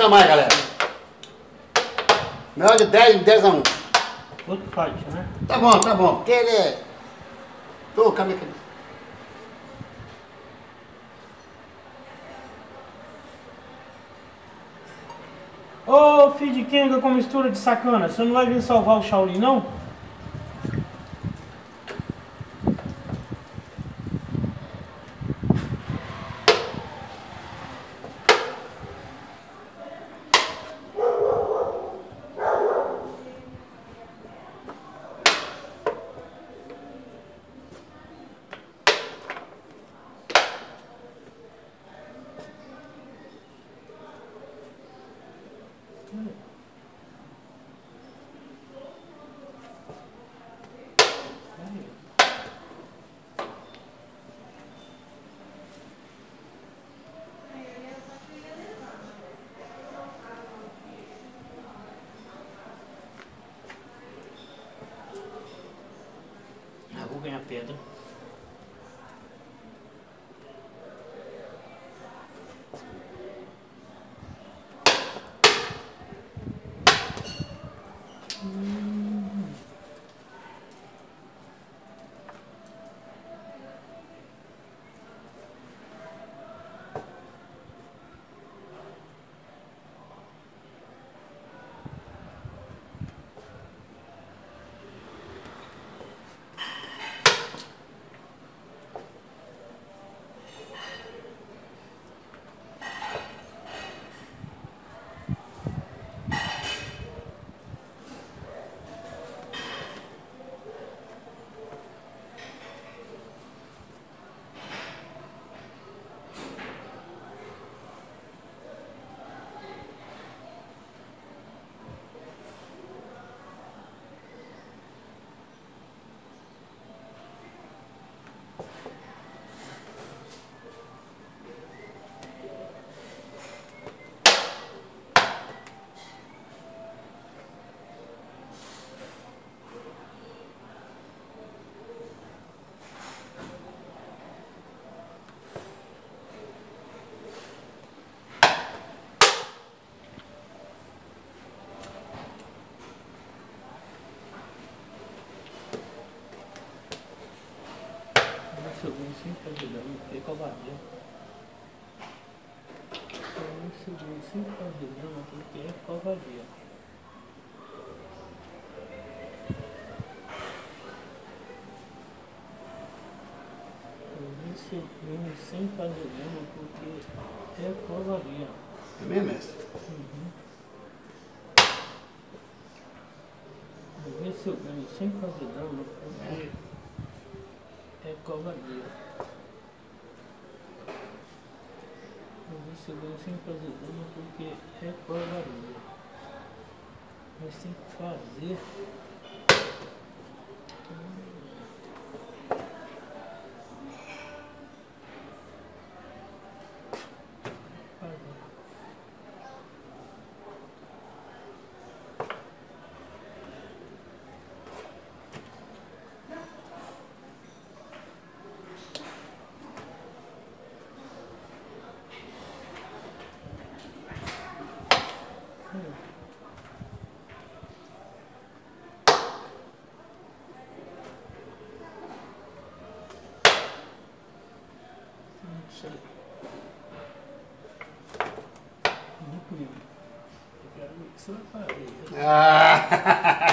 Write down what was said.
a mais, galera. Melhor de 10 a 1. Outro fight, né? Tá bom. Porque ele é... Tô, caminho aqui. Ô, filho de Kenga com mistura de sacana, você não vai vir salvar o Shaolin, não? Vou ganhar pedra. Segundo sem fazer dano, que covardia. Segundo sem fazer dano, porque é covardia. Segundo sem fazer dano, porque é covardia. É mesmo, mestre? Esse eu ganho sem fazer dano, porque é covardia. Você ganha sem fazer dano porque é covardia. Mas tem que fazer. Eu quero ver o que você vai fazer.